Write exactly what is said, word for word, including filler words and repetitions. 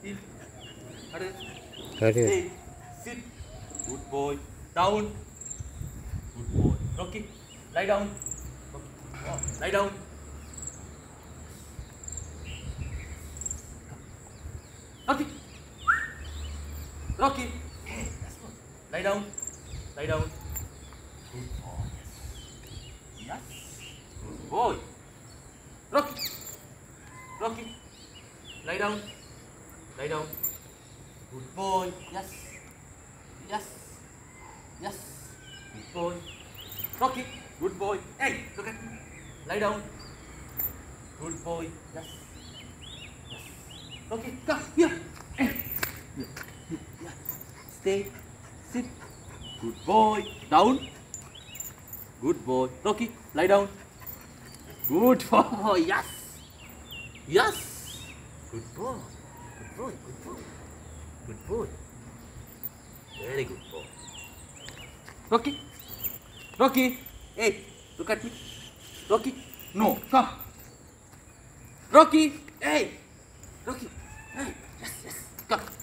Heel. Hurry. Hurry. Hey. Sit. Good boy. Down. Good boy. Rocky. Lie down. Rocky. Oh, lie down. Rocky. Rocky. Hey, that's good. Lie down. Lie down. Good boy. Yes. Yes. Good boy. Rocky. Rocky. Lie down. Lie down. Good boy. Yes. Yes. Yes. Good boy. Rocky. Good boy. Hey, look at me. Lie down. Good boy. Yes. Yes. Rocky, come here. Hey. Here. Here. Yeah. Stay. Sit. Good boy. Down. Good boy. Rocky, lie down. Good boy. Yes. Yes. Good boy. Good boy. Good boy. Good boy. Very good boy. Rocky. Rocky. Hey, look at me. Rocky. No. Come. Rocky. Hey. Rocky. Hey. Yes. Yes. Come.